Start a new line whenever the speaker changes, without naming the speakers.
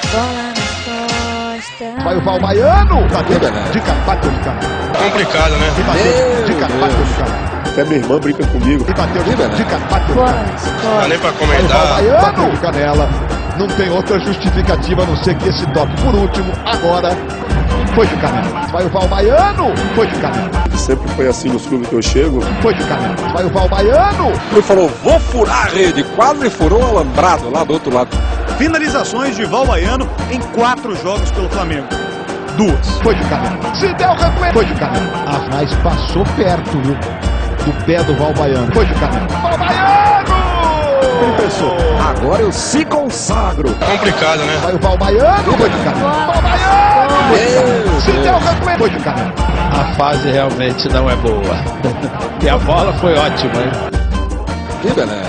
bola nas costas.
Vai o Val Baiano. Bateu de cara, bateu de cara.
Complicado, né?
E bateu de cara, bateu de cara.
Até minha irmã brinca comigo.
E bateu de cara, bateu de
Bola
cara.
nas
Não dá
costas.
nem pra
Vai o Val
comentar.
Baiano. Bateu de canela. Não tem outra justificativa a não ser que esse toque, por último, agora, foi de canela. Vai o Val Baiano. Foi de canela.
Sempre foi assim nos clubes que eu chego.
Foi de canela. Vai o Val Baiano.
Ele falou, vou furar a rede. Quase furou o alambrado lá do outro lado.
Finalizações de Val Baiano em 4 jogos pelo Flamengo. 2.
Foi de canela. Se der o replay. Foi de canela. Mas passou perto, viu? Do pé do Val Baiano. Foi de canela. Val Baiano! Ele pensou.
Agora eu se consagro.
Complicado, né?
Vai o Val Baiano. Foi de canela. Val Baiano! Se der o replay. Foi de canela.
A fase realmente não é boa. E a bola foi ótima, hein?
Que beleza.